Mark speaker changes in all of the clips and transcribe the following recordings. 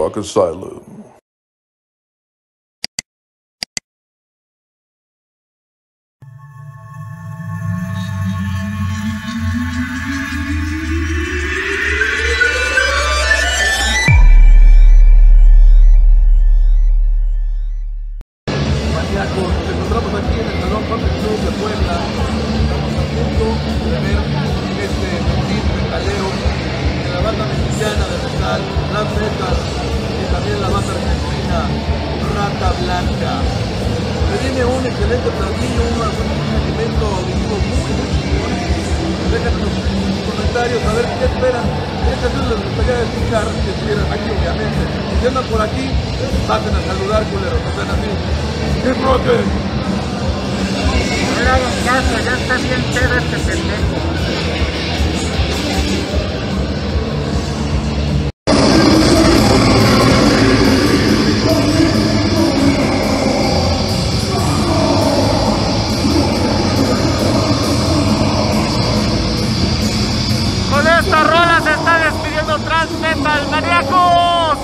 Speaker 1: Rock Asylum.
Speaker 2: Nos encontramos aquí en el Salón Country Club de Puebla. Estamos a punto de ver este festín metalero de la banda mexicana de metal, Black Metal, y también la banda argentina Rata Blanca. Se viene un excelente platillo, un alimento auditivo muy chingón. Déjanos en sus comentarios a ver qué esperan. ¿Qué canción les gustaría escuchar que estuvieran aquí, obviamente? Si andan por aquí, pasen a saludar, culeros, no sean así. ¡Keep rocking!
Speaker 3: No le hagan caso, ya está bien pedo este pendejo. Con esta rola se está despidiendo Trans Metal, maníacos.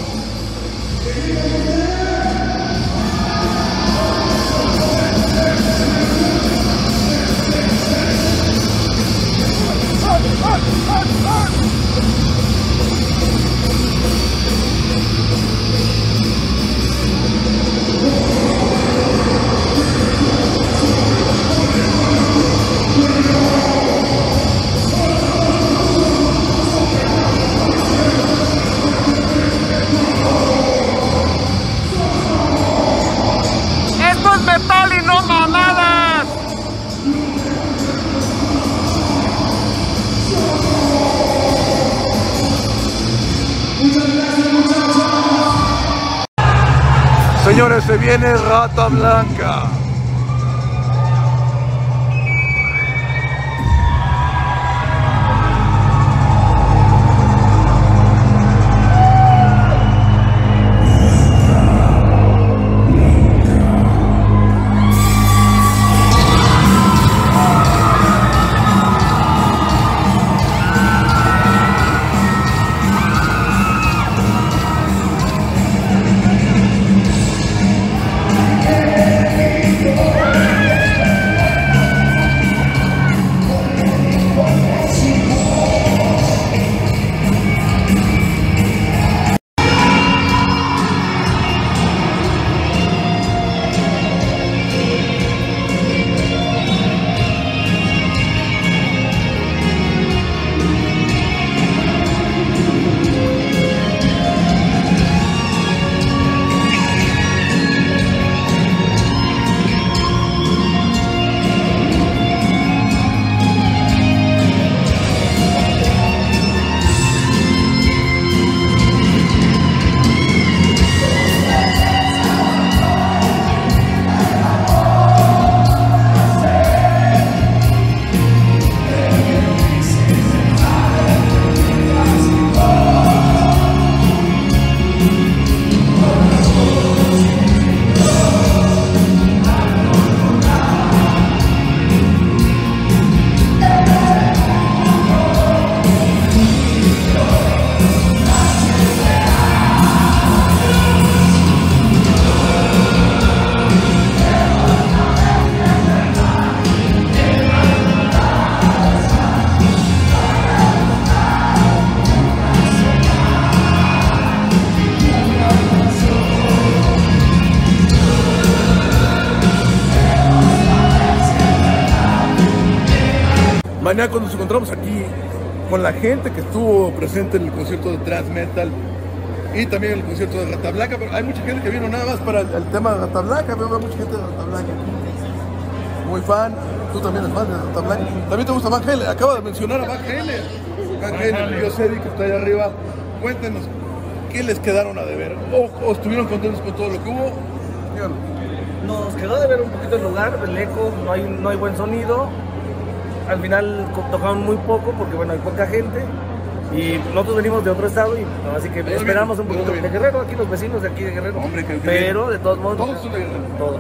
Speaker 3: Esto es metal y no mamadas.
Speaker 1: Señores, se viene Rata Blanca. Mañana cuando nos encontramos aquí con la gente que estuvo presente en el concierto de Trans Metal y también en el concierto de Rata Blanca, pero hay mucha gente que vino nada más para el tema de Rata Blanca, veo mucha gente de Rata Blanca. Muy fan, tú también eres fan de Rata Blanca. También te gusta Van Halen, acaba de mencionar a Van Halen. Van Halen, yo sé que está allá arriba. Cuéntenos, ¿qué les quedaron a deber? ¿O estuvieron contentos con todo lo que hubo? Díganos.
Speaker 4: Nos quedó de ver un poquito el lugar, el eco, no hay buen sonido. Al final tocaron muy poco porque bueno, hay poca gente y nosotros venimos de otro estado y así que esperamos un poquito de Guerrero, aquí los vecinos de aquí de Guerrero.
Speaker 1: Hombre,
Speaker 4: pero de todos modos
Speaker 1: todos son de Guerrero.
Speaker 4: Todos.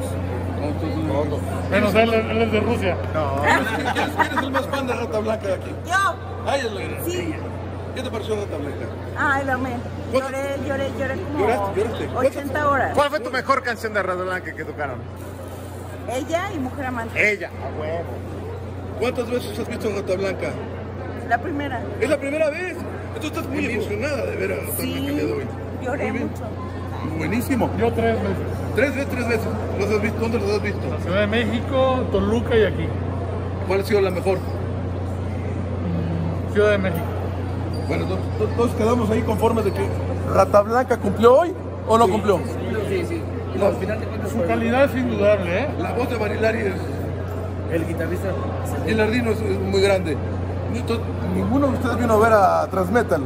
Speaker 3: Menos él es de Rusia.
Speaker 1: No, ¿quién es el más fan de Rata Blanca de aquí?
Speaker 5: Yo.
Speaker 1: Ay, es la guerrera.
Speaker 5: Sí.
Speaker 1: ¿Qué te pareció Rata Blanca?
Speaker 5: Ay, lo amé. Lloré como
Speaker 1: ¿Lloraste?
Speaker 5: 80 horas.
Speaker 3: ¿Cuál fue tu mejor canción de Rata Blanca que tocaron?
Speaker 5: Ella y Mujer Amante.
Speaker 3: Ella, a huevo.
Speaker 1: ¿Cuántas veces has visto Rata Blanca?
Speaker 5: La primera.
Speaker 1: ¿Es la primera vez? Entonces estás muy emocionada de ver a Rata Blanca el día de hoy.
Speaker 5: Lloré
Speaker 1: Muy bien.
Speaker 5: mucho.
Speaker 1: Buenísimo.
Speaker 6: Yo 3 veces.
Speaker 1: Tres veces. ¿Los has visto? ¿Dónde los has visto?
Speaker 6: La Ciudad de México, Toluca y aquí.
Speaker 1: ¿Cuál ha sido la mejor?
Speaker 6: Ciudad de México.
Speaker 1: Bueno, todos quedamos ahí conformes de que Rata Blanca cumplió hoy o no cumplió.
Speaker 4: Sí. Y al final de cuentas,
Speaker 6: Su calidad es indudable, ¿eh?
Speaker 1: La voz de Barilari es...
Speaker 4: el guitarrista.
Speaker 1: Y el ardino es muy grande. Ninguno de ustedes vino a ver a Transmetal.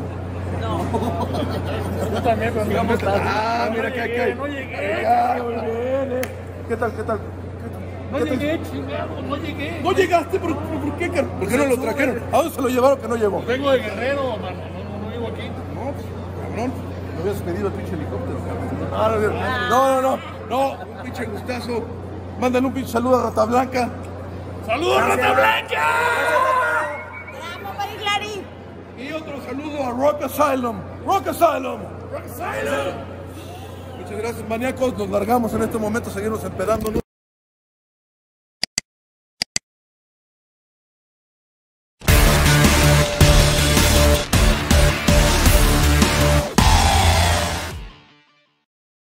Speaker 6: Yo también, pero no estás.
Speaker 1: Ah, mira que hay.
Speaker 6: No llegué.
Speaker 1: Muy bien, ¿Qué tal?
Speaker 6: No llegué, chingado, no llegué.
Speaker 1: ¿No llegaste? ¿Por qué? ¿Por qué no lo trajeron? ¿A dónde se lo llevaron que no llegó?
Speaker 6: Vengo de Guerrero, mano. No vivo aquí.
Speaker 1: No, pues, cabrón. Me habías pedido el pinche helicóptero, cabrón. No, un pinche gustazo. Mándale un pinche saludo a Rata Blanca.
Speaker 6: ¡Saludos, Rata Blanca!
Speaker 5: Te amo, Barilari.
Speaker 1: Y otro saludo a Rock Asylum. Rock Asylum. Muchas gracias, maníacos. Nos largamos en este momento, seguimos empedándonos.